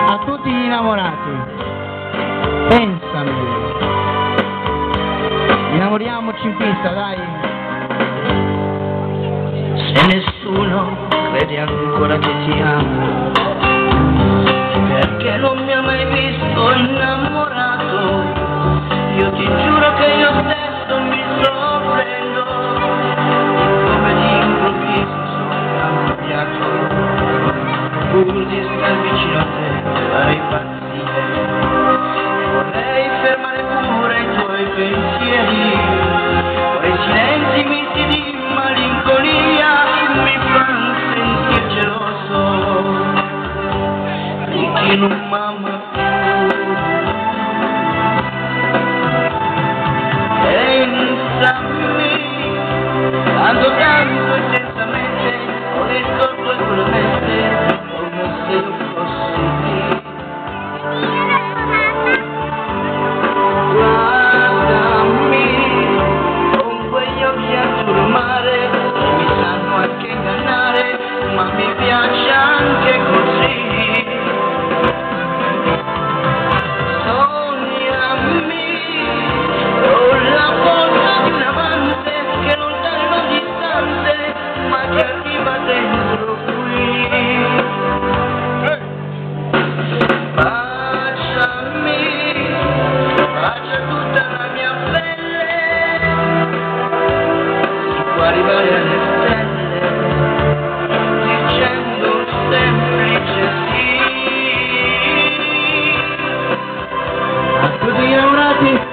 A tutti gli innamorati, pensami, innamoriamoci in pista, dai. Se nessuno crede ancora che ti amo, perché non mi ha mai visto innamorato, io ti giuro che io stesso mi sorprendo di come d'improvviso sono cambiato, pur di star vicino a te farei impazzire, vorrei fermare pure i tuoi pensieri, quei silenzi misti di malinconia mi fanno sentir geloso di chi non m'ama più. Pensami, tanto tanto intensamente, ho il corpo e con la mente come se io fossi lì. Guardami con quegli occhi azzurro mare che mi sanno anche ingannare, ma mi piace anche così. Sognami, ho la forza di un amante che lontano e non distante, ma che arriva dentro qui. Baciami, bacia tutta la mia pelle, si può arrivare alle stelle dicendo un semplice sì. A tutti gli innamorati.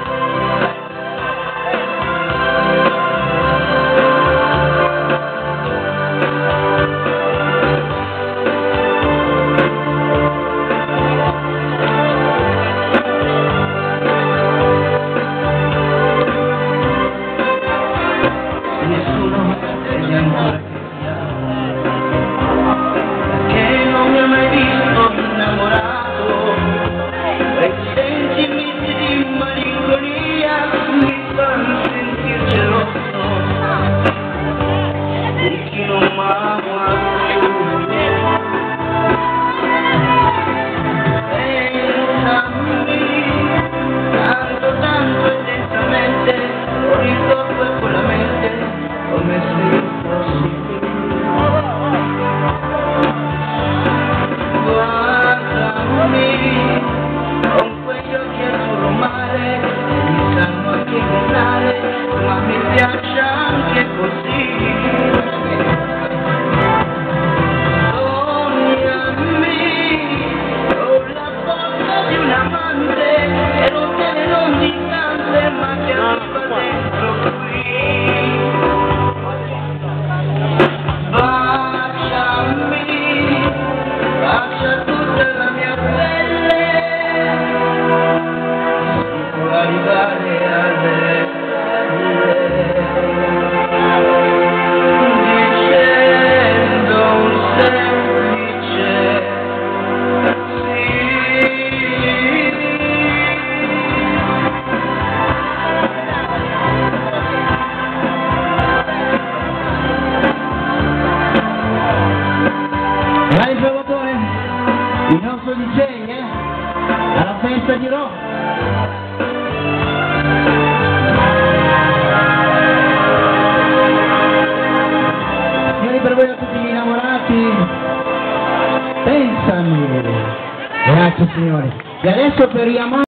Nessuno crede ancora che ti amo, perché non mi ha mai visto innamorato, quei sensi misti di malinconia mi fanno sentir geloso di chi non m'ama più. Pensami, tanto tanto intensamente, con il corpo e con la mente come se fossi qui. Guardami con quegli occhi azzurro mare che mi sanno anche ingannare, ma mi piace anche così. Sognami, ho la forza di un amante che lontano e non distante, ma che arriva dentro qui. Baciami, bacia tutta la mia pelle, si può arrivare alle stelle dicendo un semplice sì. Vai il provatore, il nostro DJ, alla festa di rock. Signori, per voi a tutti gli innamorati, pensami. Grazie signori. E adesso per gli amanti.